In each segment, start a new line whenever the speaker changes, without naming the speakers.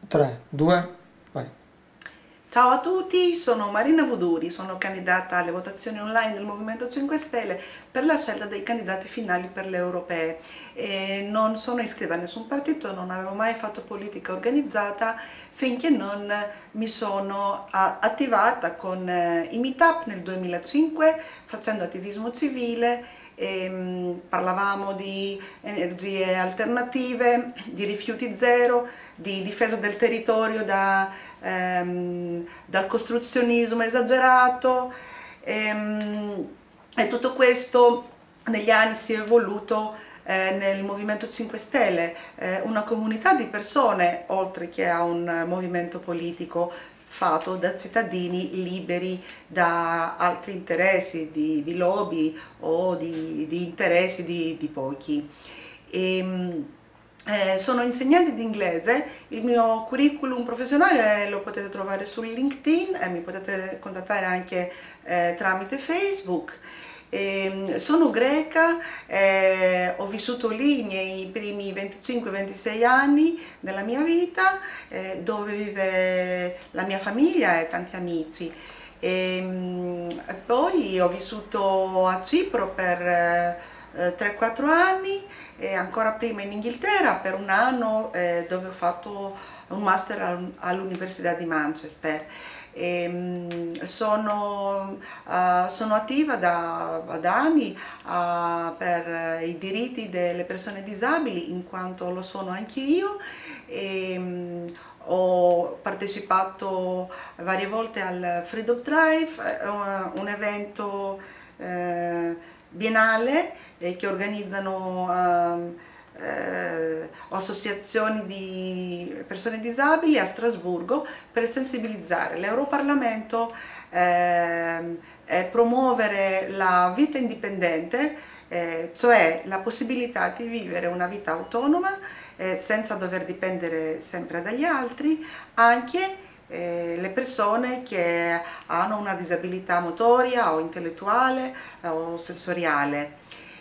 3, 2, vai.
Ciao a tutti, sono Marina Vuduri, sono candidata alle votazioni online del Movimento 5 Stelle per la scelta dei candidati finali per le europee. Non sono iscritta a nessun partito, non avevo mai fatto politica organizzata finché non mi sono attivata con i meetup nel 2005 facendo attivismo civile. Parlavamo di energie alternative, di rifiuti zero, di difesa del territorio dal costruzionismo esagerato, e tutto questo negli anni si è evoluto nel Movimento 5 Stelle, una comunità di persone oltre che a un movimento politico fatto da cittadini liberi da altri interessi di lobby o di interessi di pochi. Sono insegnante di inglese, il mio curriculum professionale lo potete trovare su LinkedIn e mi potete contattare anche tramite Facebook. Sono greca, ho vissuto lì i miei primi 25-26 anni della mia vita, dove vive la mia famiglia e tanti amici. Poi ho vissuto a Cipro per 3-4 anni e ancora prima in Inghilterra per un anno, dove ho fatto un master all'Università di Manchester. Sono attiva da anni per i diritti delle persone disabili, in quanto lo sono anche io. Ho partecipato varie volte al Freedom Drive, un evento biennale che organizzano associazioni di persone disabili a Strasburgo per sensibilizzare l'Europarlamento e promuovere la vita indipendente, cioè la possibilità di vivere una vita autonoma senza dover dipendere sempre dagli altri, anche le persone che hanno una disabilità motoria o intellettuale o sensoriale.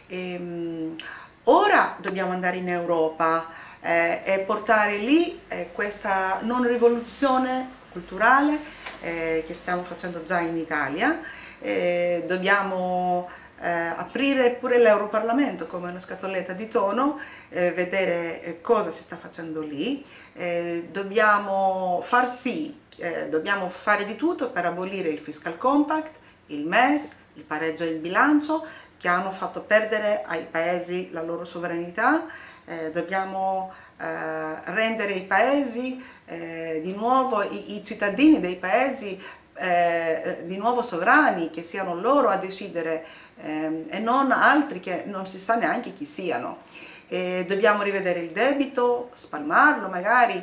Ora dobbiamo andare in Europa e portare lì questa non rivoluzione culturale che stiamo facendo già in Italia. Dobbiamo aprire pure l'Europarlamento come una scatoletta di tonno, vedere cosa si sta facendo lì. Dobbiamo dobbiamo fare di tutto per abolire il Fiscal Compact, il MES, il pareggio in bilancio, che hanno fatto perdere ai paesi la loro sovranità. Dobbiamo rendere i paesi di nuovo, i cittadini dei paesi di nuovo sovrani, che siano loro a decidere e non altri che non si sa neanche chi siano. Dobbiamo rivedere il debito, spalmarlo magari,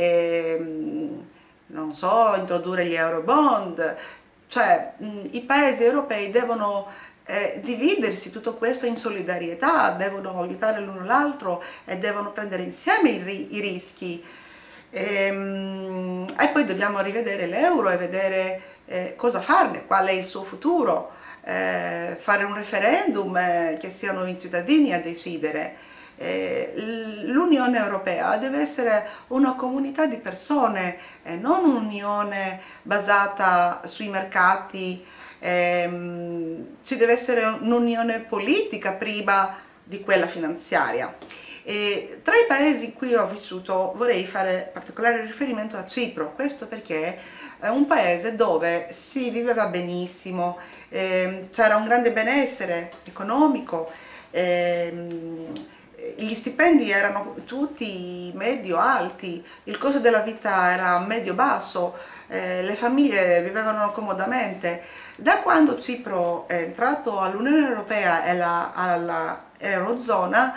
non so, introdurre gli Eurobond, cioè i paesi europei devono dividersi tutto questo in solidarietà, devono aiutare l'uno l'altro e devono prendere insieme i rischi. E poi dobbiamo rivedere l'euro e vedere cosa farne, qual è il suo futuro, fare un referendum che siano i cittadini a decidere. L'Unione Europea deve essere una comunità di persone, non un'unione basata sui mercati. Ci deve essere un'unione politica prima di quella finanziaria. Tra i paesi in cui ho vissuto vorrei fare particolare riferimento a Cipro, questo perché è un paese dove si viveva benissimo, c'era un grande benessere economico, gli stipendi erano tutti medio-alti, il costo della vita era medio-basso, le famiglie vivevano comodamente. Da quando Cipro è entrato all'Unione Europea e alla Eurozona,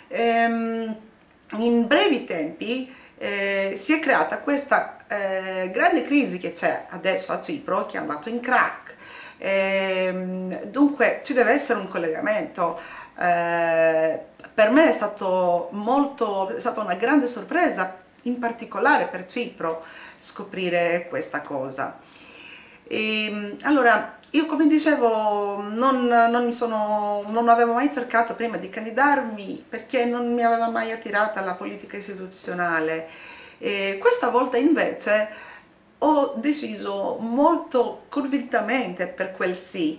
in brevi tempi si è creata questa grande crisi che c'è adesso a Cipro, che è andato in crack. Dunque ci deve essere un collegamento. Per me è stata una grande sorpresa, in particolare per Cipro, scoprire questa cosa. Allora, io come dicevo non avevo mai cercato prima di candidarmi perché non mi aveva mai attirata la politica istituzionale. E questa volta invece ho deciso molto convintamente per quel sì,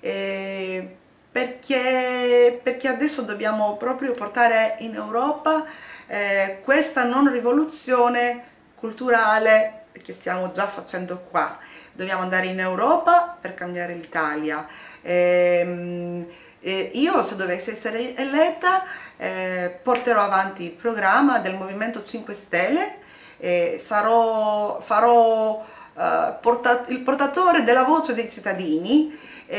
perché adesso dobbiamo proprio portare in Europa questa non rivoluzione culturale che stiamo già facendo qua. Dobbiamo andare in Europa per cambiare l'Italia. Io, se dovessi essere eletta, porterò avanti il programma del Movimento 5 Stelle, farò il portatore della voce dei cittadini,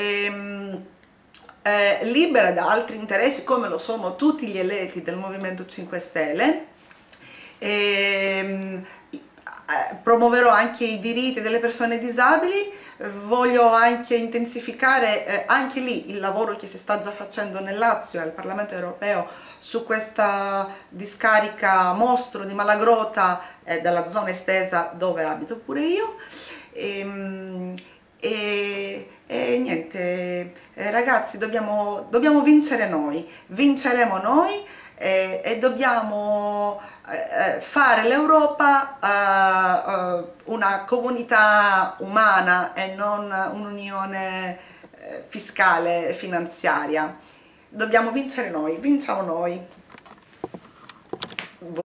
libera da altri interessi come lo sono tutti gli eletti del Movimento 5 Stelle. Promuoverò anche i diritti delle persone disabili, voglio anche intensificare anche lì il lavoro che si sta già facendo nel Lazio e al Parlamento europeo su questa discarica mostro di Malagrota della zona estesa dove abito pure io. E niente, ragazzi, dobbiamo vincere noi, vinceremo noi, e dobbiamo fare l'Europa una comunità umana e non un'unione fiscale e finanziaria. Dobbiamo vincere noi, vinciamo noi.